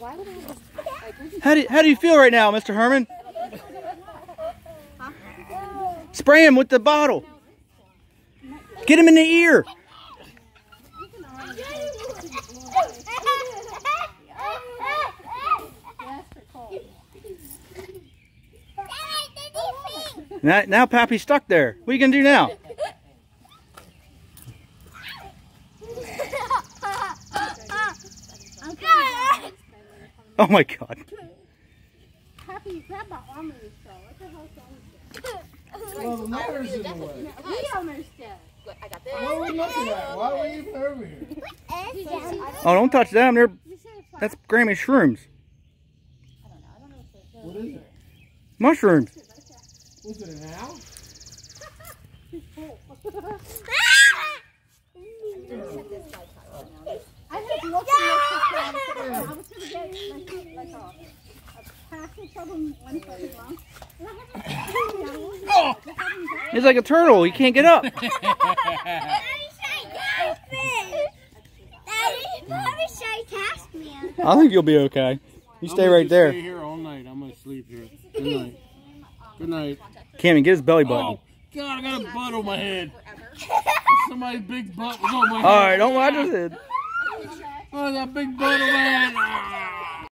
How do you feel right now, Mr. Herman? Spray him with the bottle. Get him in the ear. Now Pappy's stuck there. What are you gonna do now? Oh my God. Pappy, grab my arm and throw. What the hell's wrong with you? Well, the motor's in the way. We almost did. I got this. What are we looking at? Why are we even over here? Oh, don't touch them. That's Grammy's shrooms. What is it? Mushrooms. Was it an owl? I had looked at I was going to get like a package of them one second long. Oh! He's like a turtle. He can't get up. I think you'll be okay. You stay right there. Stay here all night. I'm gonna sleep here. Good night. Good night. Can't even get his belly button. Oh God! I got a butt on my head. Somebody's big butt was on my head. All right, don't watch his head. Oh, I got a big butt on my head.